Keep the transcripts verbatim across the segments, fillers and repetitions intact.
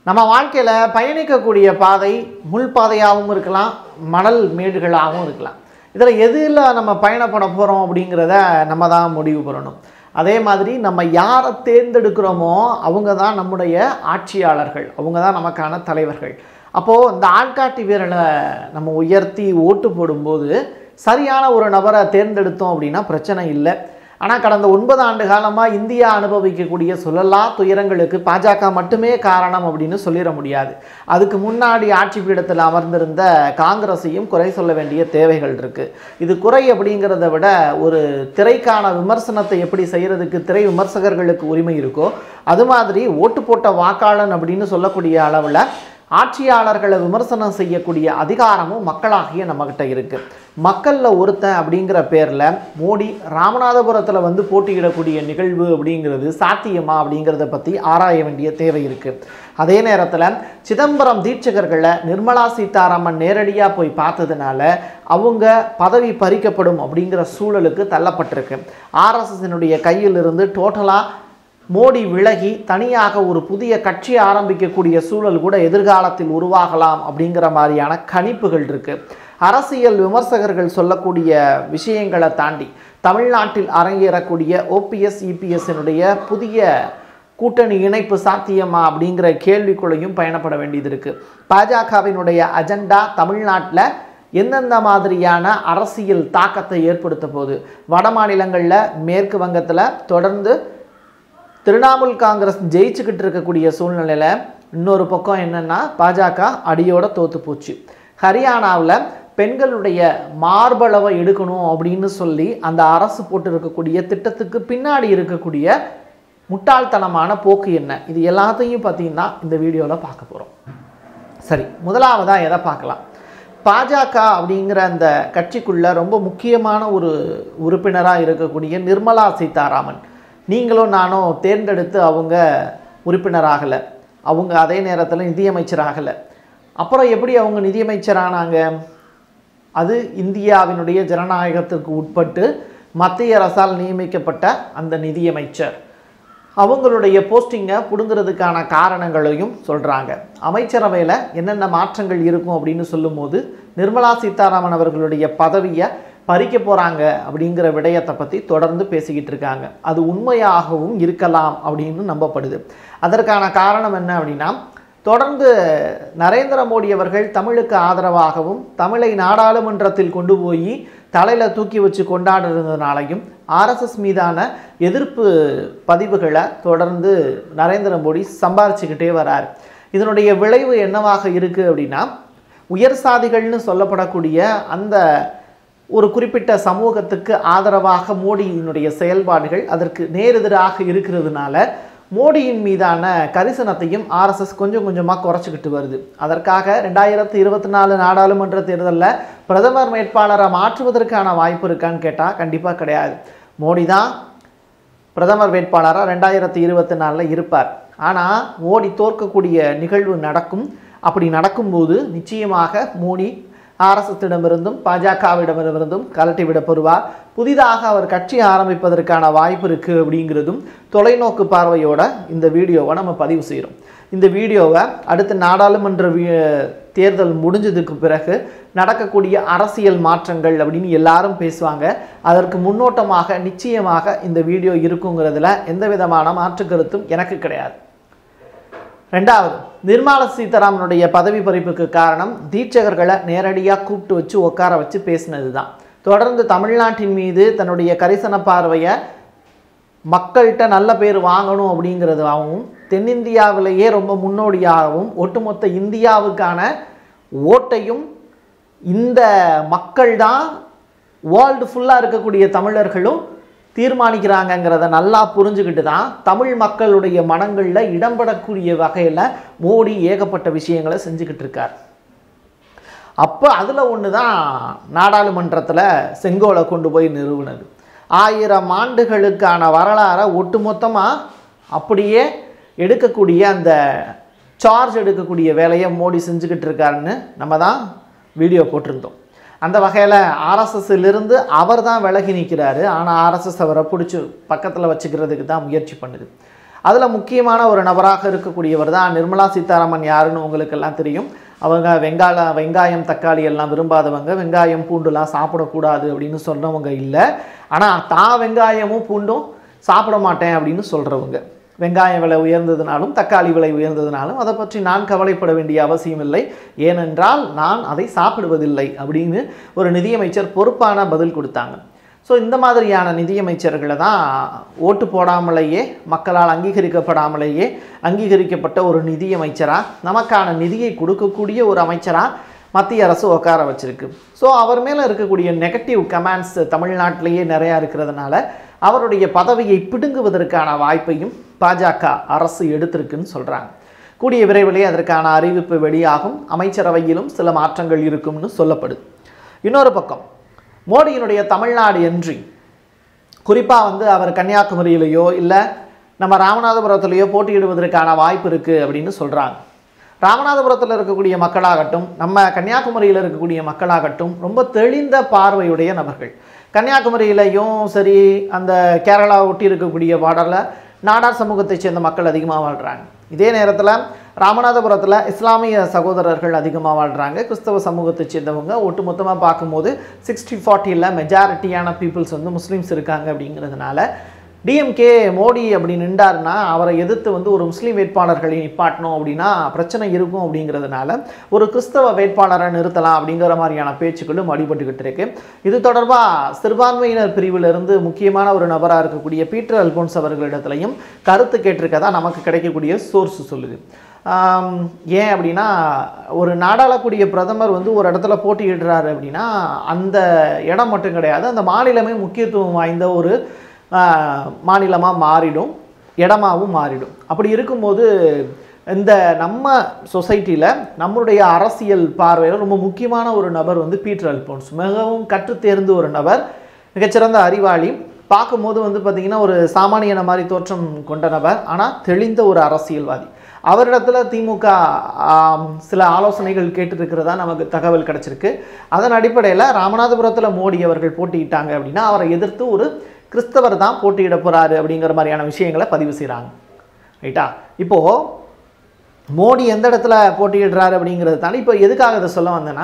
நம்ம வாழ்க்கையில் பயணிக்கக்கூடிய பாதை முள் பாதையாகவும் இருக்கலாம், மணல் மேடுகளாகவும் இருக்கலாம். இதில் எதில் நம்ம பயணப்பட போகிறோம் அப்படிங்கிறத நம்ம தான் முடிவு பண்ணணும். அதே மாதிரி நம்ம யாரை தேர்ந்தெடுக்கிறோமோ அவங்க தான் நம்முடைய ஆட்சியாளர்கள், அவங்க தான் நமக்கான தலைவர்கள். அப்போது இந்த ஆள்காட்டி வீரனை நம்ம உயர்த்தி ஓட்டு போடும்போது சரியான ஒரு நபரை தேர்ந்தெடுத்தோம் அப்படின்னா பிரச்சனை இல்லை. ஆனால் கடந்த ஒன்பது ஆண்டு காலமாக இந்தியா அனுபவிக்கக்கூடிய சொல்லலா துயரங்களுக்கு பாஜக மட்டுமே காரணம் அப்படின்னு சொல்லிட முடியாது. அதுக்கு முன்னாடி ஆட்சி பீடத்தில் அமர்ந்திருந்த காங்கிரஸையும் குறை சொல்ல வேண்டிய தேவைகள் இருக்குது. இது குறை அப்படிங்கிறத விட ஒரு திரைக்கான விமர்சனத்தை எப்படி செய்கிறதுக்கு திரை விமர்சகர்களுக்கு உரிமை இருக்கோ அது மாதிரி ஓட்டு போட்ட வாக்காளன் அப்படின்னு சொல்லக்கூடிய அளவில் ஆட்சியாளர்களை விமர்சனம் செய்யக்கூடிய அதிகாரமும் மக்களாகிய நம்மகிட்ட இருக்குது. மக்களில் ஒருத்தன் அப்படிங்கிற பேரில் மோடி ராமநாதபுரத்தில் வந்து போட்டியிடக்கூடிய நிகழ்வு அப்படிங்கிறது சாத்தியமா அப்படிங்கிறத பற்றி ஆராய வேண்டிய தேவை இருக்குது. அதே நேரத்தில் சிதம்பரம் தீட்சகர்களை நிர்மலா சீதாராமன் நேரடியாக போய் பார்த்ததுனால அவங்க பதவி பறிக்கப்படும் அப்படிங்கிற சூழலுக்கு தள்ளப்பட்டிருக்கு. ஆர்எஸ்எஸ்னுடைய கையிலிருந்து டோட்டலாக மோடி விலகி தனியாக ஒரு புதிய கட்சி ஆரம்பிக்கக்கூடிய சூழல் கூட எதிர்காலத்தில் உருவாகலாம் அப்படிங்கிற மாதிரியான கணிப்புகள் இருக்குது. அரசியல் விமர்சகர்கள் சொல்லக்கூடிய விஷயங்களை தாண்டி தமிழ்நாட்டில் அரங்கேறக்கூடிய ஓபிஎஸ் இபிஎஸ்னுடைய புதிய கூட்டணி இணைப்பு சாத்தியமா அப்படிங்கிற கேள்விக்குள்ளையும் பயணப்பட வேண்டியது இருக்குது. பாஜகவினுடைய அஜெண்டா தமிழ்நாட்டில் எந்தெந்த மாதிரியான அரசியல் தாக்கத்தை ஏற்படுத்த போகுது? வட மாநிலங்களில் மேற்கு வங்கத்தில் தொடர்ந்து திரிணாமுல் காங்கிரஸ் ஜெயிச்சுக்கிட்டு இருக்கக்கூடிய சூழ்நிலையில் இன்னொரு பக்கம் என்னென்னா பாஜக அடியோட தோற்று போச்சு. ஹரியானாவில் பெண்களுடைய மார்பளவை எடுக்கணும் அப்படின்னு சொல்லி அந்த அரசு போட்டு இருக்கக்கூடிய திட்டத்துக்கு பின்னாடி இருக்கக்கூடிய முட்டாள்தனமான போக்கு என்ன? இது எல்லாத்தையும் பார்த்தீங்கன்னா இந்த வீடியோவில் பார்க்க போகிறோம். சரி, முதலாவதாக எதை பார்க்கலாம்? பாஜக அப்படிங்கிற அந்த கட்சிக்குள்ளே ரொம்ப முக்கியமான ஒரு உறுப்பினராக இருக்கக்கூடிய நிர்மலா சீதாராமன், நீங்களும் நானும் தேர்ந்தெடுத்து அவங்க உறுப்பினராகலை, அவங்க அதே நேரத்தில் நிதியமைச்சராகலை. அப்புறம் எப்படி அவங்க நிதியமைச்சரானாங்க? அது இந்தியாவினுடைய ஜனநாயகத்திற்கு உட்பட்டு மத்திய அரசால் நியமிக்கப்பட்ட அந்த நிதியமைச்சர் அவங்களுடைய போஸ்டிங்கை பிடுங்கிறதுக்கான காரணங்களையும் சொல்கிறாங்க. அமைச்சரவையில் என்னென்ன மாற்றங்கள் இருக்கும் அப்படின்னு சொல்லும்போது நிர்மலா சீதாராமன் அவர்களுடைய பதவியை பறிக்க போகிறாங்க அப்படிங்கிற விடயத்தை பற்றி தொடர்ந்து பேசிக்கிட்டு இருக்காங்க. அது உண்மையாகவும் இருக்கலாம் அப்படின்னு நம்பப்படுது. அதற்கான காரணம் என்ன அப்படின்னா, தொடர்ந்து நரேந்திர மோடி அவர்கள் தமிழுக்கு ஆதரவாகவும் தமிழை நாடாளுமன்றத்தில் கொண்டு போய் தலையில் தூக்கி வச்சு கொண்டாடுறதுனாலையும் ஆர்எஸ்எஸ் மீதான எதிர்ப்பு பதிவுகளை தொடர்ந்து நரேந்திர மோடி சம்பாதிச்சுக்கிட்டே வரார். இதனுடைய விளைவு என்னவாக இருக்குது அப்படின்னா, உயர் சாதிகள்னு சொல்லப்படக்கூடிய அந்த ஒரு குறிப்பிட்ட சமூகத்துக்கு ஆதரவாக மோடியினுடைய செயல்பாடுகள் அதற்கு நேரெதிராக இருக்கிறதுனால மோடியின் மீதான கரிசனத்தையும் ஆர்எஸ்எஸ் கொஞ்சம் கொஞ்சமாக குறைச்சிக்கிட்டு வருது. அதற்காக ரெண்டாயிரத்தி இருபத்தி நாலு நாடாளுமன்ற தேர்தலில் பிரதமர் வேட்பாளரை மாற்றுவதற்கான வாய்ப்பு இருக்கான்னு கேட்டால் கண்டிப்பாக கிடையாது. மோடி தான் பிரதமர் வேட்பாளராக ரெண்டாயிரத்தி இருபத்தி நாலில் இருப்பார். ஆனால் மோடி தோற்கக்கூடிய நிகழ்வு நடக்கும். அப்படி நடக்கும்போது நிச்சயமாக மோடி ஆர்எஸ்எஸ்ஸிடமிருந்தும் பாஜகவிடமிருந்தும் கலட்டி விடப்படுவார். புதிதாக அவர் கட்சி ஆரம்பிப்பதற்கான வாய்ப்பு இருக்குது அப்படிங்கிறதும் தொலைநோக்கு பார்வையோட இந்த வீடியோவை நம்ம பதிவு செய்கிறோம். இந்த வீடியோவை அடுத்த நாடாளுமன்ற தேர்தல் முடிஞ்சதுக்கு பிறகு நடக்கக்கூடிய அரசியல் மாற்றங்கள் அப்படின்னு எல்லாரும் பேசுவாங்க. அதற்கு முன்னோட்டமாக நிச்சயமாக இந்த வீடியோ இருக்குங்கிறதுல எந்த விதமான மாற்று கருத்தும் எனக்கு கிடையாது. ரெண்டாவது, நிர்மலா சீதாராமனுடைய பதவி பறிப்புக்கு காரணம் தீட்சகர்களை நேரடியாக கூப்பிட்டு வச்சு உட்கார வச்சு பேசினது தான். தொடர்ந்து தமிழ்நாட்டின் மீது தன்னுடைய கரிசன பார்வையை மக்கள்கிட்ட நல்ல பேர் வாங்கணும் அப்படிங்கிறதாகவும் தென்னிந்தியாவிலேயே ரொம்ப முன்னோடியாகவும் ஒட்டுமொத்த இந்தியாவுக்கான ஓட்டையும் இந்த மக்கள் தான் வேர்ல்டு ஃபுல்லாக இருக்கக்கூடிய தமிழர்களும் தீர்மானிக்கிறாங்கங்கிறத நல்லா புரிஞ்சுக்கிட்டு தான் தமிழ் மக்களுடைய மனங்களில் இடம்படக்கூடிய வகையில் மோடி ஏகப்பட்ட விஷயங்களை செஞ்சுக்கிட்டு இருக்கார். அப்போ அதில் ஒன்று தான் நாடாளுமன்றத்தில் செங்கோலை கொண்டு போய் நிறுவனது. ஆயிரம் ஆண்டுகளுக்கான வரலாறை ஒட்டுமொத்தமாக அப்படியே எடுக்கக்கூடிய அந்த சார்ஜ் எடுக்கக்கூடிய வேலையை மோடி செஞ்சுக்கிட்டு இருக்காருன்னு நம்ம தான் வீடியோ போட்டிருந்தோம். அந்த வகையில் ஆர்எஸ்எஸ்ஸிலிருந்து அவர் தான் விலகி நிற்கிறாரு. ஆனால் ஆர்எஸ்எஸ் அவரை பிடிச்சி பக்கத்தில் வச்சுக்கிறதுக்கு தான் முயற்சி பண்ணுது. அதில் முக்கியமான ஒரு நபராக இருக்கக்கூடியவர் தான் நிர்மலா சீதாராமன். யாருன்னு உங்களுக்கெல்லாம் தெரியும். அவங்க வெங்காய வெங்காயம் தக்காளி எல்லாம் விரும்பாதவங்க, வெங்காயம் பூண்டுலாம் சாப்பிடக்கூடாது அப்படின்னு சொல்கிறவங்க இல்லை. ஆனால் தான் வெங்காயமும் பூண்டும் சாப்பிட மாட்டேன் அப்படின்னு சொல்கிறவங்க. வெங்காய விலை உயர்ந்ததுனாலும் தக்காளி விலை உயர்ந்ததுனாலும் அதை பற்றி நான் கவலைப்பட வேண்டிய அவசியம் இல்லை, ஏனென்றால் நான் அதை சாப்பிடுவதில்லை அப்படின்னு ஒரு நிதியமைச்சர் பொறுப்பான பதில் கொடுத்தாங்க. ஸோ இந்த மாதிரியான நிதியமைச்சர்களை தான் ஓட்டு போடாமலேயே மக்களால் அங்கீகரிக்கப்படாமலேயே அங்கீகரிக்கப்பட்ட ஒரு நிதியமைச்சராக, நமக்கான நிதியை கொடுக்கக்கூடிய ஒரு அமைச்சராக மத்திய அரசு உட்கார வச்சிருக்கு. ஸோ அவர் மேலே இருக்கக்கூடிய நெகட்டிவ் கமெண்ட்ஸ் தமிழ்நாட்டிலேயே நிறையா இருக்கிறதுனால அவருடைய பதவியை பிடுங்குவதற்கான வாய்ப்பையும் பாஜக அரசு எடுத்திருக்குன்னு சொல்கிறாங்க. கூடிய விரைவிலே அதற்கான அறிவிப்பு வெளியாகும். அமைச்சரவையிலும் சில மாற்றங்கள் இருக்கும்னு சொல்லப்படுது. இன்னொரு பக்கம் மோடியினுடைய தமிழ்நாடு என்ட்ரி, குறிப்பாக வந்து அவர் கன்னியாகுமரியிலேயோ இல்லை நம்ம ராமநாதபுரத்துலேயோ போட்டியிடுவதற்கான வாய்ப்பு இருக்குது அப்படின்னு சொல்கிறாங்க. ராமநாதபுரத்தில் இருக்கக்கூடிய மக்களாகட்டும் நம்ம கன்னியாகுமரியில் இருக்கக்கூடிய மக்களாகட்டும் ரொம்ப தெளிந்த பார்வையுடைய நபர்கள். கன்னியாகுமரியிலையும் சரி அந்த கேரளா ஒட்டி இருக்கக்கூடிய பார்டரில் நாடார் சமூகத்தை சேர்ந்த மக்கள் அதிகமாக வாழ்கிறாங்க. இதே நேரத்தில் ராமநாதபுரத்தில் இஸ்லாமிய சகோதரர்கள் அதிகமாக வாழ்கிறாங்க. கிறிஸ்தவ சமூகத்தை சேர்ந்தவங்க ஒட்டுமொத்தமாக பார்க்கும்போது சிக்ஸ்டி ஃபார்ட்டியில் மெஜாரிட்டியான பீப்புள்ஸ் வந்து முஸ்லீம்ஸ் இருக்காங்க. அப்படிங்கிறதுனால டிஎம்கே மோடி அப்படி நின்றார்னா அவரை எதிர்த்து வந்து ஒரு முஸ்லீம் வேட்பாளர்களை நிப்பாட்டணும் அப்படின்னா பிரச்சனை இருக்கும். அப்படிங்கிறதுனால ஒரு கிறிஸ்தவ வேட்பாளரை நிறுத்தலாம் அப்படிங்கிற மாதிரியான பேச்சுக்களும் அடிபட்டுக்கிட்டு இருக்கு. இது தொடர்பாக சிறுபான்மையினர் பிரிவிலிருந்து முக்கியமான ஒரு நபராக இருக்கக்கூடிய பீட்டர் அல்போன்ஸ் அவர்களிடத்துலையும் கருத்து கேட்டிருக்கதா நமக்கு கிடைக்கக்கூடிய சோர்ஸ் சொல்லுது. ஏன் அப்படின்னா ஒரு நாடாளக்கூடிய பிரதமர் வந்து ஒரு இடத்துல போட்டியிடுறாரு அப்படின்னா அந்த இடம் மட்டும் கிடையாது, அந்த மாநிலமே முக்கியத்துவம் வாய்ந்த ஒரு மாநிலமாக மாறிடும், இடமாகவும் மாறிடும். அப்படி இருக்கும்போது இந்த நம்ம சொசைட்டியில் நம்மளுடைய அரசியல் பார்வையில் ரொம்ப முக்கியமான ஒரு நபர் வந்து பீட்டர் அல்போன்ஸ். மிகவும் கற்றுத்தேர்ந்த ஒரு நபர், மிகச்சிறந்த அறிவாளி. பார்க்கும்போது வந்து பார்த்திங்கன்னா ஒரு சாமானியன மாதிரி தோற்றம் கொண்ட நபர், ஆனால் தெளிந்த ஒரு அரசியல்வாதி. அவரிடத்துல திமுக சில ஆலோசனைகள் கேட்டுருக்கிறதா நமக்கு தகவல் கிடச்சிருக்கு. அதன் அடிப்படையில் ராமநாதபுரத்தில் மோடி அவர்கள் போட்டியிட்டாங்க அப்படின்னா அவரை எதிர்த்து ஒரு கிறிஸ்தவர் தான் போட்டியிட போகிறாரு அப்படிங்கிற மாதிரியான விஷயங்களை பதிவு செய்கிறாங்க. ரைட்டா? இப்போது மோடி எந்த இடத்துல போட்டியிடுறாரு அப்படிங்கிறது தானே இப்போ எதுக்காக இதை சொல்ல வந்தேன்னா,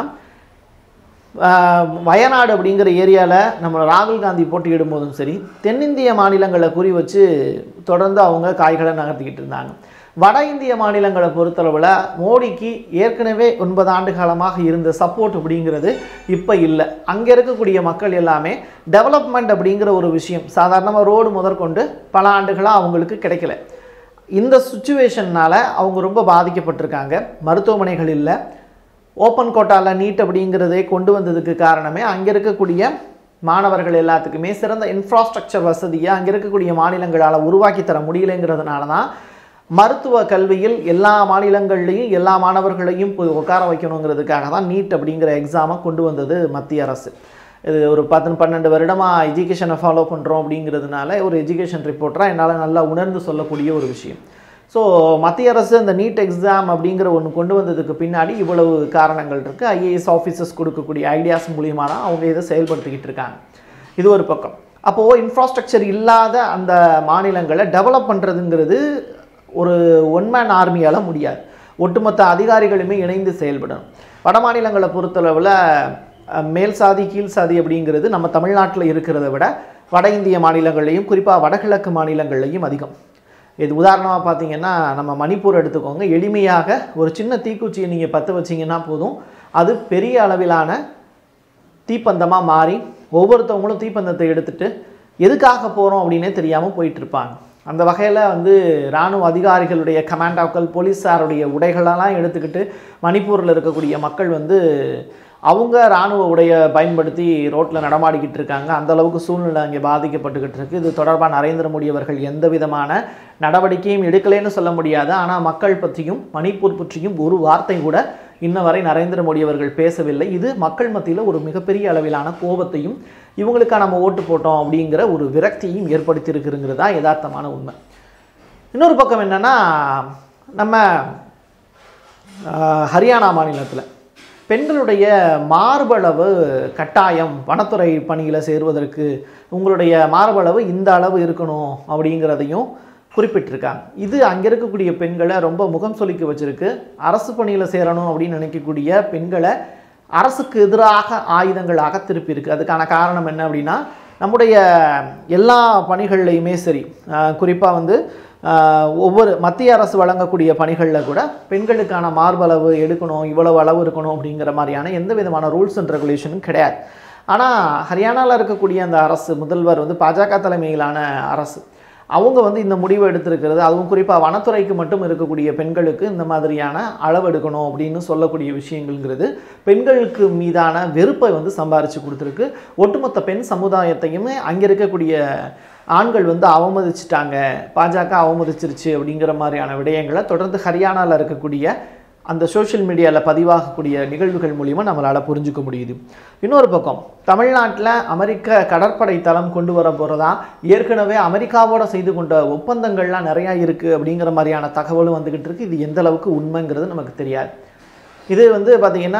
வயநாடு அப்படிங்கிற ஏரியாவில் நம்ம ராகுல் காந்தி போட்டியிடும் போதும் சரி தென்னிந்திய மாநிலங்களை குறி வச்சு தொடர்ந்து அவங்க காய்களை நகர்த்திக்கிட்டு இருந்தாங்க. வட இந்திய மாநிலங்களை பொறுத்தளவில் மோடிக்கு ஏற்கனவே ஒன்பது ஆண்டு காலமாக இருந்த சப்போர்ட் அப்படிங்கிறது இப்போ இல்லை. அங்கே இருக்கக்கூடிய மக்கள் எல்லாமே டெவலப்மெண்ட் அப்படிங்கிற ஒரு விஷயம், சாதாரணமாக ரோடு முதற்கொண்டு பல ஆண்டுகளாக அவங்களுக்கு கிடைக்கல. இந்த சுச்சுவேஷன்னால் அவங்க ரொம்ப பாதிக்கப்பட்டிருக்காங்க. மருத்துவமனைகள் இல்லை, ஓப்பன் கோட்டாவில் நீட் அப்படிங்கிறதே கொண்டு வந்ததுக்கு காரணமே அங்கே இருக்கக்கூடிய மாணவர்கள் எல்லாத்துக்குமே சிறந்த இன்ஃப்ராஸ்ட்ரக்சர் வசதியை அங்கே இருக்கக்கூடிய மாநிலங்களால் உருவாக்கி தர முடியலைங்கிறதுனால தான் மருத்துவ கல்வியில் எல்லா மாநிலங்கள்லேயும் எல்லா மாணவர்களையும் போய் உட்கார வைக்கணுங்கிறதுக்காக தான் நீட் அப்படிங்கிற எக்ஸாமை கொண்டு வந்தது மத்திய அரசு. இது ஒரு பத்து பன்னெண்டு வருடமாக எஜுகேஷனை ஃபாலோ பண்ணுறோம் அப்படிங்கிறதுனால ஒரு எஜுகேஷன் ரிப்போர்ட்டராக என்னால் நல்லா உணர்ந்து சொல்லக்கூடிய ஒரு விஷயம். ஸோ மத்திய அரசு இந்த நீட் எக்ஸாம் அப்படிங்கிற ஒன்று கொண்டு வந்ததுக்கு பின்னாடி இவ்வளவு காரணங்கள் இருக்குது. ஐஏஎஸ் ஆஃபீஸர்ஸ் கொடுக்கக்கூடிய ஐடியாஸ் மூலியமாக தான் அவங்க இதை செயல்படுத்திக்கிட்டு இருக்காங்க. இது ஒரு பக்கம். அப்போது இன்ஃப்ராஸ்ட்ரக்சர் இல்லாத அந்த மாநிலங்களை டெவலப் பண்ணுறதுங்கிறது ஒரு ஒன்மேன் ஆர்மியால் முடியாது. ஒட்டுமொத்த அதிகாரிகளுமே இணைந்து செயல்படணும். வட மாநிலங்களை பொறுத்தளவில் மேல் சாதி கீழ் சாதி அப்படிங்கிறது நம்ம தமிழ்நாட்டில் இருக்கிறத விட வட இந்திய மாநிலங்கள்லையும் குறிப்பாக வடகிழக்கு மாநிலங்கள்லையும் அதிகம். இது உதாரணமாக பார்த்தீங்கன்னா நம்ம மணிப்பூர் எடுத்துக்கோங்க. எளிமையாக ஒரு சின்ன தீக்குச்சியை நீங்கள் பற்ற வச்சிங்கன்னா போதும், அது பெரிய அளவிலான தீப்பந்தமாக மாறி ஒவ்வொருத்தவங்களும் தீப்பந்தத்தை எடுத்துகிட்டு எதுக்காக போகிறோம் அப்படின்னே தெரியாமல் போயிட்டுருப்பாங்க. அந்த வகையில் வந்து இராணுவ அதிகாரிகளுடைய கமாண்டாக்கள் போலீஸாருடைய உடைகளெல்லாம் எடுத்துக்கிட்டு மணிப்பூரில் இருக்கக்கூடிய மக்கள் வந்து அவங்க இராணுவ உடையை பயன்படுத்தி ரோட்டில் நடமாடிக்கிட்டு இருக்காங்க. அந்தளவுக்கு சூழ்நிலை அங்கே பாதிக்கப்பட்டுக்கிட்டு இருக்குது. இது தொடர்பாக நரேந்திர மோடி அவர்கள் எந்த விதமான நடவடிக்கையும் எடுக்கலைன்னு சொல்ல முடியாது. ஆனால் மக்கள் பற்றியும் மணிப்பூர் பற்றியும் ஒரு வார்த்தை கூட இன்ன வரை நரேந்திர மோடி அவர்கள் பேசவில்லை. இது மக்கள் மத்தியில் ஒரு மிகப்பெரிய அளவிலான கோபத்தையும் இவங்களுக்காக நம்ம ஓட்டு போட்டோம் அப்படிங்கிற ஒரு விரக்தியும் ஏற்படுத்தியிருக்குங்கிறது தான் யதார்த்தமான உண்மை. இன்னொரு பக்கம் என்னென்னா, நம்ம ஹரியானா மாநிலத்தில் பெண்களுடைய மார்பளவு கட்டாயம் வனத்துறை பணியில் சேருவதற்கு உங்களுடைய மார்பளவு இந்த அளவு இருக்கணும் அப்படிங்கிறதையும் குறிப்பிட்டிருக்காங்க. இது அங்கே இருக்கக்கூடிய பெண்களை ரொம்ப முகம் சொலிக்க வச்சிருக்கு. அரசு பணியில் சேரணும் அப்படின்னு நினைக்கக்கூடிய பெண்களை அரசுக்கு எதிராக ஆயுதங்களாக திருப்பியிருக்கு. அதுக்கான காரணம் என்ன அப்படின்னா, நம்முடைய எல்லா பணிகள்லையுமே சரி, குறிப்பாக வந்து ஒவ்வொரு மத்திய அரசு வழங்கக்கூடிய பணிகளில் கூட பெண்களுக்கான மார்பளவு எடுக்கணும், இவ்வளவு அளவு இருக்கணும் அப்படிங்கிற மாதிரியான எந்த விதமான ரூல்ஸ் அண்ட் ரெகுலேஷனும் கிடையாது. ஆனால் ஹரியானாவில் இருக்கக்கூடிய அந்த அரசு, முதல்வர் வந்து பாஜக தலைமையிலான அரசு, அவங்க வந்து இந்த முடிவை எடுத்திருக்கிறது. அதுவும் குறிப்பாக வனத்துறைக்கு மட்டும் இருக்கக்கூடிய பெண்களுக்கு இந்த மாதிரியான அளவு எடுக்கணும் அப்படின்னு சொல்லக்கூடிய விஷயங்கள்ங்கிறது பெண்களுக்கு மீதான வெறுப்பை வந்து சம்பாரித்து கொடுத்துருக்கு. ஒட்டுமொத்த பெண் சமுதாயத்தையுமே அங்கே இருக்கக்கூடிய ஆண்கள் வந்து அவமதிச்சிட்டாங்க, பாஜக அவமதிச்சிருச்சு அப்படிங்கிற மாதிரியான விடயங்களை தொடர்ந்து ஹரியானாவில் இருக்கக்கூடிய அந்த சோஷியல் மீடியாவில் பதிவாகக்கூடிய நிகழ்வுகள் மூலிமா நம்மளால் புரிஞ்சுக்க முடியுது. இன்னொரு பக்கம் தமிழ்நாட்டில் அமெரிக்க கடற்படை தளம் கொண்டு வர போகிறதா, ஏற்கனவே அமெரிக்காவோட செய்து கொண்ட ஒப்பந்தங்கள்லாம் நிறையா இருக்குது அப்படிங்கிற மாதிரியான தகவலும் வந்துக்கிட்டு இருக்குது. இது எந்த அளவுக்கு உண்மைங்கிறது நமக்கு தெரியாது. இது வந்து பார்த்திங்கன்னா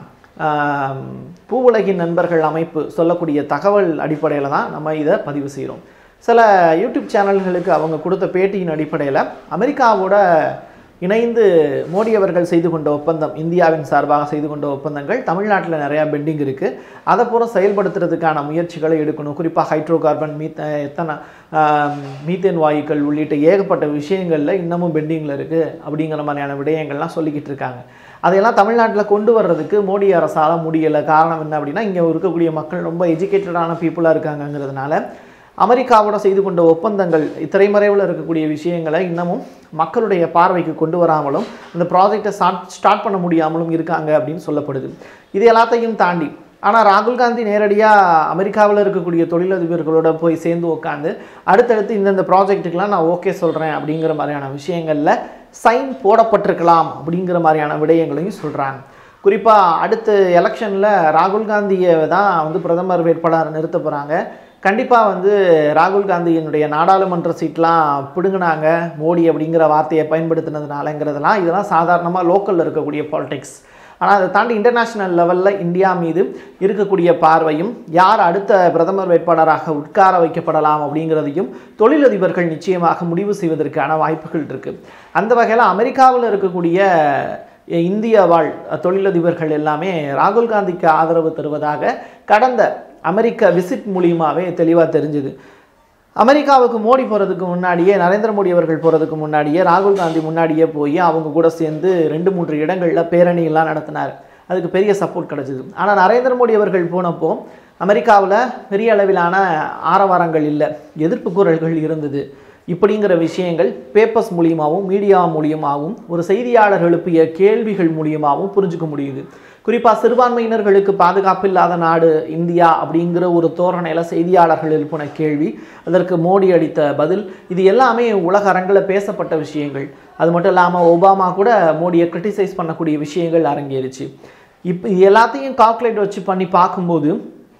பூவுலகின் நண்பர்கள் அமைப்பு சொல்லக்கூடிய தகவல் அடிப்படையில் தான் நம்ம இதை பதிவு செய்கிறோம். சில யூடியூப் சேனல்களுக்கு அவங்க கொடுத்த பேட்டியின் அடிப்படையில் அமெரிக்காவோட இணைந்து மோடி அவர்கள் செய்து கொண்ட ஒப்பந்தம், இந்தியாவின் சார்பாக செய்து கொண்ட ஒப்பந்தங்கள் தமிழ்நாட்டில் நிறையா பெண்டிங் இருக்குது. அதை பூரா செயல்படுத்துறதுக்கான முயற்சிகளை எடுக்கணும். குறிப்பாக ஹைட்ரோ கார்பன், மீத்த எத்தனை மீத்தேன் வாயுக்கள் உள்ளிட்ட ஏகப்பட்ட விஷயங்களில் இன்னமும் பெண்டிங்கில் இருக்குது அப்படிங்கிற மாதிரியான விடயங்கள்லாம் சொல்லிக்கிட்டு இருக்காங்க. அதையெல்லாம் தமிழ்நாட்டில் கொண்டு வர்றதுக்கு மோடி அரசால் முடியலை. காரணம் என்ன அப்படின்னா, இங்கே இருக்கக்கூடிய மக்கள் ரொம்ப எஜுகேட்டடான பீப்புளாக இருக்காங்கங்கிறதுனால அமெரிக்காவோட செய்து கொண்ட ஒப்பந்தங்கள், திரைமறைவில் இருக்கக்கூடிய விஷயங்களை இன்னமும் மக்களுடைய பார்வைக்கு கொண்டு வராமலும் அந்த ப்ராஜெக்டை ஸ்டார்ட் ஸ்டார்ட் பண்ண முடியாமலும் இருக்காங்க அப்படின்னு சொல்லப்படுது. இது எல்லாத்தையும் தாண்டி ஆனால் ராகுல் காந்தி நேரடியாக அமெரிக்காவில் இருக்கக்கூடிய தொழிலதிபர்களோட போய் சேர்ந்து உட்காந்து அடுத்தடுத்து இந்தந்த ப்ராஜெக்ட்டுக்கெலாம் நான் ஓகே சொல்கிறேன் அப்படிங்கிற மாதிரியான விஷயங்களில் சைன் போடப்பட்டிருக்கலாம் அப்படிங்கிற மாதிரியான விடயங்களையும் சொல்கிறாங்க. குறிப்பாக அடுத்த எலெக்ஷனில் ராகுல் காந்தியை தான் வந்து பிரதமர் வேட்பாளர் நிறுத்த போகிறாங்க. கண்டிப்பாக வந்து ராகுல் காந்தியினுடைய நாடாளுமன்ற சீட்லாம் பிடுங்கினாங்க மோடி அப்படிங்கிற வார்த்தையை பயன்படுத்தினதுனாலங்கிறதுலாம் இதெல்லாம் சாதாரணமாக லோக்கலில் இருக்கக்கூடிய பாலிடிக்ஸ். ஆனால் அதை தாண்டி இன்டர்நேஷ்னல் லெவலில் இந்தியா மீது இருக்கக்கூடிய பார்வையும், யார் அடுத்த பிரதமர் வேட்பாளராக உட்கார வைக்கப்படலாம் அப்படிங்கிறதையும் தொழிலதிபர்கள் நிச்சயமாக முடிவு செய்வதற்கான வாய்ப்புகள் இருக்குது. அந்த வகையில் அமெரிக்காவில் இருக்கக்கூடிய இந்திய வாழ் தொழிலதிபர்கள் எல்லாமே ராகுல் காந்திக்கு ஆதரவு தருவதாக கடந்த அமெரிக்க விசிட் மூலியமாகவே தெளிவாக தெரிஞ்சுது. அமெரிக்காவுக்கு மோடி போகிறதுக்கு முன்னாடியே, நரேந்திர மோடி அவர்கள் போகிறதுக்கு முன்னாடியே ராகுல் காந்தி முன்னாடியே போய் அவங்க கூட சேர்ந்து ரெண்டு மூன்று இடங்களில் பேரணியெல்லாம் நடத்தினார். அதுக்கு பெரிய சப்போர்ட் கிடச்சிது. ஆனால் நரேந்திர மோடி அவர்கள் போனப்போ அமெரிக்காவில் பெரிய அளவிலான ஆரவாரங்கள் இல்லை, எதிர்ப்பு குரல்கள் இருந்தது. இப்படிங்கிற விஷயங்கள் பேப்பர்ஸ் மூலியமாகவும் மீடியா மூலியமாகவும் ஒரு செய்தியாளர் எழுப்பிய கேள்விகள் மூலியமாகவும் புரிஞ்சுக்க முடியுது. குறிப்பாக சிறுபான்மையினர்களுக்கு பாதுகாப்பு இல்லாத நாடு இந்தியா அப்படிங்கிற ஒரு தோரணையில் செய்தியாளர்கள் எழுப்பின கேள்வி, அதற்கு மோடி அளித்த பதில், இது எல்லாமே உலக அரங்கில் பேசப்பட்ட விஷயங்கள். அது மட்டும் இல்லாமல் ஒபாமா கூட மோடியை கிரிட்டிசைஸ் பண்ணக்கூடிய விஷயங்கள் அரங்கேறிச்சு. இப்போ இது எல்லாத்தையும் கால்குலேட் வச்சு பண்ணி பார்க்கும்போது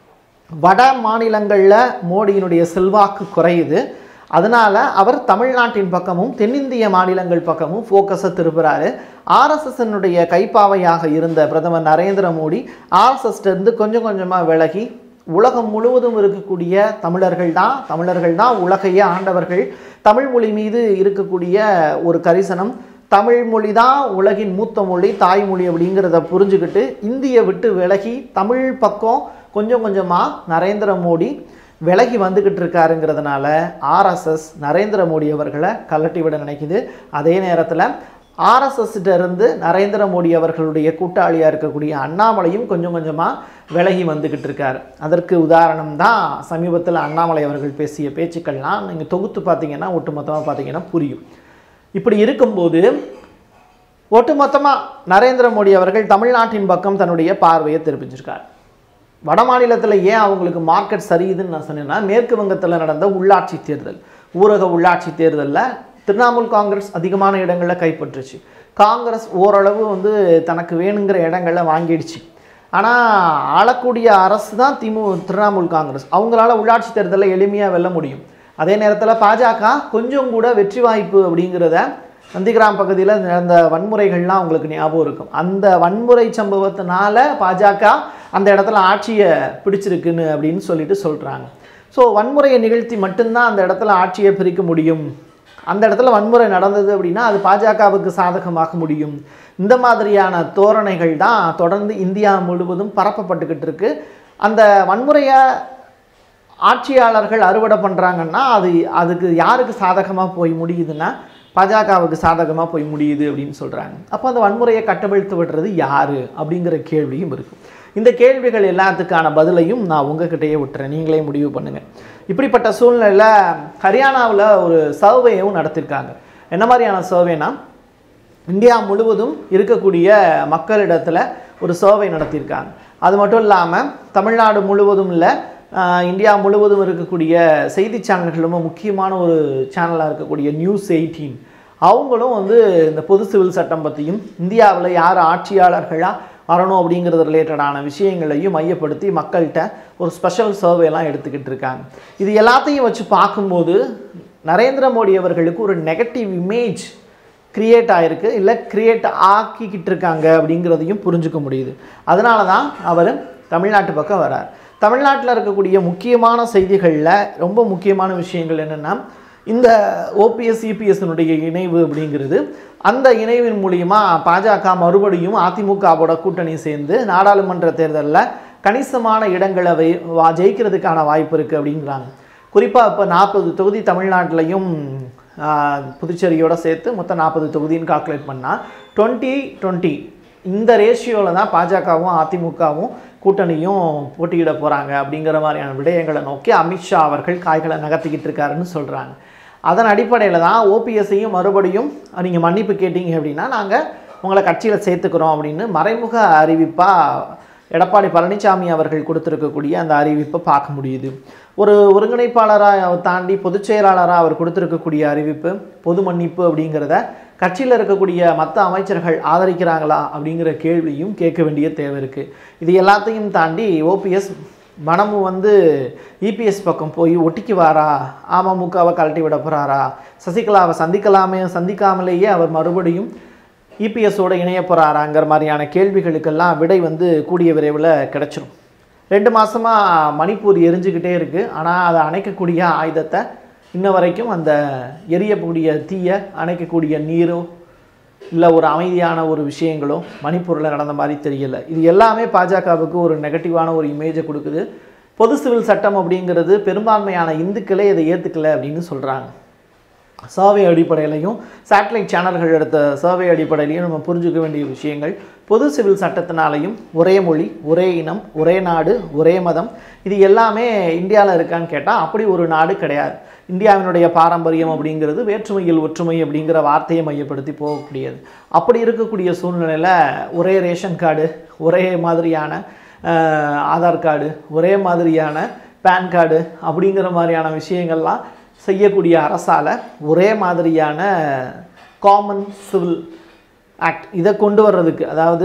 வட மாநிலங்களில் மோடியினுடைய செல்வாக்கு குறையுது. அதனால் அவர் தமிழ்நாட்டின் பக்கமும் தென்னிந்திய மாநிலங்கள் பக்கமும் ஃபோக்கஸை திருப்புறாரு. ஆர்எஸ்எஸ்னுடைய கைப்பாவையாக இருந்த பிரதமர் நரேந்திர மோடி ஆர்எஸ்எஸ்லேருந்து கொஞ்சம் கொஞ்சமாக விலகி உலகம் முழுவதும் இருக்கக்கூடிய தமிழர்கள் தான் தமிழர்கள் தான் உலகையே ஆண்டவர்கள், தமிழ் மொழி மீது இருக்கக்கூடிய ஒரு கரிசனம், தமிழ் மொழி தான் உலகின் மூத்த மொழி, தாய்மொழி அப்படிங்கிறத புரிஞ்சுக்கிட்டு இந்தியை விட்டு விலகி தமிழ் பக்கம் கொஞ்சம் கொஞ்சமாக நரேந்திர மோடி விலகி வந்துக்கிட்டு இருக்காருங்கிறதுனால ஆர்எஸ்எஸ் நரேந்திர மோடி அவர்களை கலட்டி விட நினைக்குது. அதே நேரத்தில் ஆர்எஸ்எஸ்கிட்ட இருந்து நரேந்திர மோடி அவர்களுடைய கூட்டாளியாக இருக்கக்கூடிய அண்ணாமலையும் கொஞ்சம் கொஞ்சமாக விலகி வந்துக்கிட்டு இருக்கார். அதற்கு உதாரணம் தான் சமீபத்தில் அண்ணாமலை அவர்கள் பேசிய பேச்சுக்கள்லாம் நீங்கள் தொகுத்து பார்த்தீங்கன்னா ஒட்டுமொத்தமாக பார்த்தீங்கன்னா புரியும். இப்படி இருக்கும்போது ஒட்டுமொத்தமாக நரேந்திர மோடி அவர்கள் தமிழ்நாட்டின் பக்கம் தன்னுடைய பார்வையை திருப்பிச்சிருக்கார். வட மாநிலத்தில் ஏன் அவங்களுக்கு மார்க்கெட் சரியுதுன்னு நான் சொன்னேன்னா, மேற்கு வங்கத்தில் நடந்த உள்ளாட்சி தேர்தல், ஊரக உள்ளாட்சி தேர்தலில் திரிணாமுல் காங்கிரஸ் அதிகமான இடங்களில் கைப்பற்றுச்சு. காங்கிரஸ் ஓரளவு வந்து தனக்கு வேணுங்கிற இடங்களில் வாங்கிடுச்சு. ஆனால் ஆளக்கூடிய அரசு தான் திமு திரிணாமுல் காங்கிரஸ், அவங்களால உள்ளாட்சி தேர்தலில் எளிமையாக வெல்ல முடியும். அதே நேரத்தில் பாஜக கொஞ்சம் கூட வெற்றி வாய்ப்பு அப்படிங்கிறத நந்திகிராம் பகுதியில் நடந்த வன்முறைகள்லாம் உங்களுக்கு ஞாபகம் இருக்கும். அந்த வன்முறை சம்பவத்தினால பாஜக அந்த இடத்துல ஆட்சியை பிடிச்சிருக்குன்னு அப்படின்னு சொல்லிட்டு சொல்கிறாங்க. ஸோ வன்முறையை நிகழ்த்தி மட்டும்தான் அந்த இடத்துல ஆட்சியை பிரிக்க முடியும் அந்த இடத்துல வன்முறை நடந்தது அப்படின்னா அது பாஜகவுக்கு சாதகமாக முடியும். இந்த மாதிரியான தோரணைகள் தான் தொடர்ந்து இந்தியா முழுவதும் பரப்பப்பட்டுக்கிட்டு இருக்கு. அந்த வன்முறையை ஆட்சியாளர்கள் அறுவடை பண்ணுறாங்கன்னா அது அதுக்கு யாருக்கு சாதகமாக போய் முடியுதுன்னா பாஜகவுக்கு சாதகமாக போய் முடியுது அப்படின்னு சொல்கிறாங்க. அப்போ அந்த வன்முறையை கட்டவிழ்த்து விடுறது யார் அப்படிங்கிற கேள்வியும் இருக்குது. இந்த கேள்விகள் எல்லாத்துக்கான பதிலையும் நான் உங்ககிட்டயே விட்டுறேன், நீங்களே முடிவு பண்ணுங்கள். இப்படிப்பட்ட சூழ்நிலையில் ஹரியானாவில் ஒரு சர்வேயும் நடத்தியிருக்காங்க. என்ன மாதிரியான சர்வேனா, இந்தியா முழுவதும் இருக்கக்கூடிய மக்களிடத்தில் ஒரு சர்வே நடத்தியிருக்காங்க. அது மட்டும் இல்லாமல் தமிழ்நாடு முழுவதும் இல்லை, இந்தியா முழுவதும் இருக்கக்கூடிய செய்தி சேனல்கள் ரொம்ப முக்கியமான ஒரு சேனலாக இருக்கக்கூடிய நியூஸ் எயிட்டீன் அவங்களும் வந்து இந்த பொது சிவில் சட்டம் பற்றியும் இந்தியாவில் யார் ஆட்சியாளர்களாக வரணும் அப்படிங்கிறது ரிலேட்டடான விஷயங்களையும் மையப்படுத்தி மக்கள்கிட்ட ஒரு ஸ்பெஷல் சர்வேலாம் எடுத்துக்கிட்டு இருக்காங்க. இது எல்லாத்தையும் வச்சு பார்க்கும்போது நரேந்திர மோடி அவர்களுக்கு ஒரு நெகட்டிவ் இமேஜ் கிரியேட் ஆகிருக்கு, இல்லை கிரியேட் ஆக்கிக்கிட்டு இருக்காங்க அப்படிங்கிறதையும் புரிஞ்சுக்க முடியுது. அதனால தான் அவர் தமிழ்நாட்டு பக்கம் வரார். தமிழ்நாட்டில் இருக்கக்கூடிய முக்கியமான செய்திகளில் ரொம்ப முக்கியமான விஷயங்கள் என்னென்னா, இந்த ஓபிஎஸ் இபிஎஸ்னுடைய இணைவு அப்படிங்கிறது, அந்த இணைவின் மூலிமா பாஜக மறுபடியும் அதிமுகவோட கூட்டணி சேர்ந்து நாடாளுமன்ற தேர்தலில் கணிசமான இடங்களை வை ஜெயிக்கிறதுக்கான வாய்ப்பு இருக்குது அப்படிங்கிறாங்க. குறிப்பாக இப்போ நாற்பது தொகுதி தமிழ்நாட்டிலையும் புதுச்சேரியோடு சேர்த்து மொத்தம் நாற்பது தொகுதின்னு கால்குலேட் பண்ணால் டுவெண்ட்டி டுவெண்ட்டி இந்த ரேஷியோவில் தான் பாஜகவும் அதிமுகவும் கூட்டணியும் போட்டியிட போகிறாங்க அப்படிங்கிற மாதிரியான விடயங்களை நோக்கி அமித்ஷா அவர்கள் காய்களை நகர்த்திக்கிட்டு இருக்காருன்னு சொல்கிறாங்க. அதன் அடிப்படையில் தான் ஓபிஎஸ்ஸையும் மறுபடியும் நீங்கள் மன்னிப்பு கேட்டீங்க அப்படின்னா நாங்கள் உங்களை கட்சியில் சேர்த்துக்கிறோம் அப்படின்னு மறைமுக அறிவிப்பாக எடப்பாடி பழனிசாமி அவர்கள் கொடுத்துருக்கக்கூடிய அந்த அறிவிப்பை பார்க்க முடியுது. ஒரு ஒருங்கிணைப்பாளராக தாண்டி பொதுச் செயலாளராக அவர் கொடுத்துருக்கக்கூடிய அறிவிப்பு பொது மன்னிப்பு அப்படிங்கிறத கட்சியில் இருக்கக்கூடிய மற்ற அமைச்சர்கள் ஆதரிக்கிறாங்களா அப்படிங்கிற கேள்வியும் கேட்க வேண்டிய தேவை இருக்குது. இது எல்லாத்தையும் தாண்டி ஓபிஎஸ் மனமும் வந்து இபிஎஸ் பக்கம் போய் ஒட்டிக்கு வாரா, அமமுகவை கழட்டி விட போகிறாரா, சசிகலாவை சந்திக்கலாமே சந்திக்காமலேயே அவர் மறுபடியும் இபிஎஸோடு இணைய போகிறாராங்கிற மாதிரியான கேள்விகளுக்கெல்லாம் விடை வந்து கூடிய விரைவில் கிடச்சிரும். ரெண்டு மாதமாக மணிப்பூர் எரிஞ்சுக்கிட்டே இருக்குது. ஆனால் அதை அணைக்கக்கூடிய ஆயுதத்தை இன்ன வரைக்கும் அந்த எரியக்கூடிய தீயை அணைக்கக்கூடிய நீரோ இல்லை ஒரு அமைதியான ஒரு விஷயங்களோ மணிப்பூரில் நடந்த மாதிரி தெரியலை. இது எல்லாமே பாஜகவுக்கு ஒரு நெகட்டிவான ஒரு இமேஜை கொடுக்குது. பொது சிவில் சட்டம் அப்படிங்கிறது பெரும்பான்மையான இந்துக்களே இதை ஏற்றுக்கலை அப்படின்னு சொல்கிறாங்க. சர்வே அடிப்படையிலையும் சேட்டலைட் சேனல்கள் எடுத்த சர்வே அடிப்படையிலையும் நம்ம புரிஞ்சுக்க வேண்டிய விஷயங்கள், பொது சிவில் சட்டத்தினாலையும் ஒரே மொழி, ஒரே இனம், ஒரே நாடு, ஒரே மதம், இது எல்லாமே இந்தியாவில் இருக்கான்னு கேட்டால் அப்படி ஒரு நாடு கிடையாது. இந்தியாவினுடைய பாரம்பரியம் அப்படிங்கிறது வேற்றுமையில் ஒற்றுமை அப்படிங்கிற வார்த்தையை மையப்படுத்தி போகக்கூடியது. அப்படி இருக்கக்கூடிய சூழ்நிலையில் ஒரே ரேஷன் கார்டு, ஒரே மாதிரியான ஆதார் கார்டு, ஒரே மாதிரியான பேன் கார்டு அப்படிங்கிற மாதிரியான விஷயங்கள்லாம் செய்யக்கூடிய அரசால் ஒரே மாதிரியான காமன் சிவில் ஆக்ட் இதை கொண்டு வர்றதுக்கு, அதாவது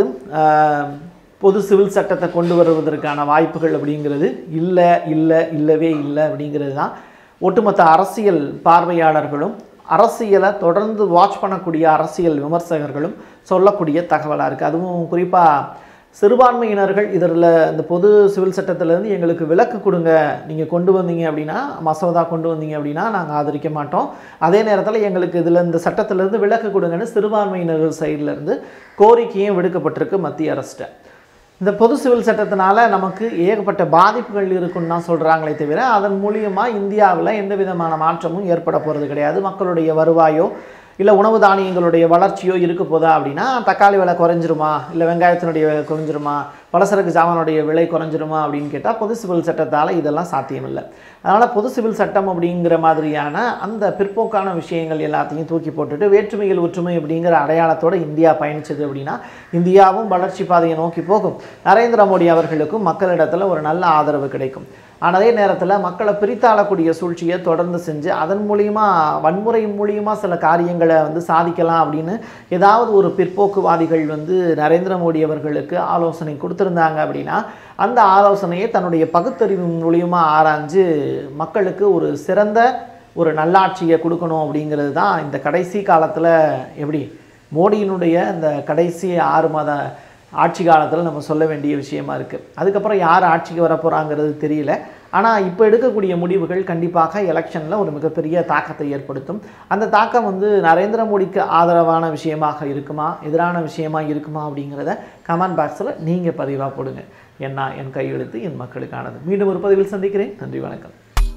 பொது சிவில் சட்டத்தை கொண்டு வருவதற்கான வாய்ப்புகள் அப்படிங்கிறது இல்லை இல்லை இல்லவே இல்லை அப்படிங்கிறது தான் ஒட்டுமொத்த அரசியல் பார்வையாளர்களும் அரசியலை தொடர்ந்து வாட்ச் பண்ணக்கூடிய அரசியல் விமர்சகர்களும் சொல்லக்கூடிய தகவலாக இருக்குது. அதுவும் குறிப்பாக சிறுபான்மையினர்கள் இதில் இந்த பொது சிவில் சட்டத்திலேருந்து எங்களுக்கு விலக்கு கொடுங்க, நீங்கள் கொண்டு வந்தீங்க அப்படின்னா, மசோதா கொண்டு வந்தீங்க அப்படின்னா நாங்கள் ஆதரிக்க மாட்டோம், அதே நேரத்தில் எங்களுக்கு இதில் இந்த சட்டத்திலேருந்து விலக்கு கொடுங்கன்னு சிறுபான்மையினர்கள் சைட்லேருந்து கோரிக்கையும் விடுக்கப்பட்டிருக்கு மத்திய அரசிட்ட. இந்த பொது சிவில் சட்டத்தினால நமக்கு ஏகப்பட்ட பாதிப்புகள் இருக்குன்னு தான் சொல்கிறாங்களே தவிர அதன் மூலியமாக இந்தியாவில் எந்த விதமான மாற்றமும் ஏற்பட போகிறது கிடையாது. மக்களுடைய வருவாயோ இல்லை உணவு தானியங்களுடைய வளர்ச்சியோ இருக்க போதா அப்படின்னா தக்காளி விலை குறைஞ்சிருமா, இல்லை வெங்காயத்தினுடைய விலை குறைஞ்சிருமா, பலசரக்கு ஜாமானுடைய விலை குறைஞ்சிருமா அப்படின்னு கேட்டால் பொது சிவில் சட்டத்தால் இதெல்லாம் சாத்தியமில்லை. அதனால் பொது சிவில் சட்டம் அப்படிங்கிற மாதிரியான அந்த பிற்போக்கான விஷயங்கள் எல்லாத்தையும் தூக்கி போட்டுட்டு வேற்றுமையில் ஒற்றுமை அப்படிங்கிற அடையாளத்தோடு இந்தியா பயணிச்சது அப்படின்னா இந்தியாவும் வளர்ச்சி பாதையை நோக்கி போகும். நரேந்திர மோடி அவர்களுக்கும் மக்களிடத்தில் ஒரு நல்ல ஆதரவு கிடைக்கும். ஆனால் அதே நேரத்தில் மக்களை பிரித்தாளக்கூடிய சூழ்ச்சியை தொடர்ந்து செஞ்சு அதன் மூலியமாக வன்முறை மூலியமாக சில காரியங்களை வந்து சாதிக்கலாம் அப்படின்னு ஏதாவது ஒரு பிற்போக்குவாதிகள் வந்து நரேந்திர மோடி அவர்களுக்கு ஆலோசனை கொடுத்துருந்தாங்க அப்படின்னா அந்த ஆலோசனையை தன்னுடைய பகுத்தறிவு மூலியமாக ஆராய்ஞ்சு மக்களுக்கு ஒரு சிறந்த ஒரு நல்லாட்சியை கொடுக்கணும் அப்படிங்கிறது தான் இந்த கடைசி காலத்தில் எப்படி மோடியினுடைய இந்த கடைசி ஆறு மாத ஆட்சி காலத்தில் நம்ம சொல்ல வேண்டிய விஷயமா இருக்குது. அதுக்கப்புறம் யார் ஆட்சிக்கு வர போகிறாங்கிறது தெரியல. ஆனால் இப்போ எடுக்கக்கூடிய முடிவுகள் கண்டிப்பாக எலெக்ஷனில் ஒரு மிகப்பெரிய தாக்கத்தை ஏற்படுத்தும். அந்த தாக்கம் வந்து நரேந்திர மோடிக்கு ஆதரவான விஷயமாக இருக்குமா, எதிரான விஷயமா இருக்குமா அப்படிங்கிறத கமெண்ட் பாக்ஸில் நீங்கள் பதிவாக போடுங்க. என்ன என் கையெழுத்து என் மக்களுக்கானது. மீண்டும் ஒரு பதிவில் சந்திக்கிறேன். நன்றி, வணக்கம்.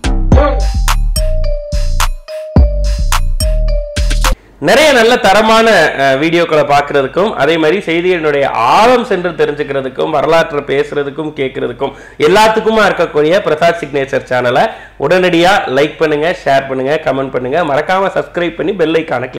நிறைய நல்ல தரமான வீடியோக்களை பார்க்கறதுக்கும் அதே மாதிரி செய்திகளுடைய ஆழம் சென்று தெரிஞ்சுக்கிறதுக்கும் வரலாற்றை பேசுறதுக்கும் கேட்கறதுக்கும் எல்லாத்துக்குமா இருக்கக்கூடிய பிரசாத் சிக்னேச்சர் சேனலை உடனடியாக லைக் பண்ணுங்க, ஷேர் பண்ணுங்க, கமெண்ட் பண்ணுங்க, மறக்காம சப்ஸ்கிரைப் பண்ணி பெல் ஐகானை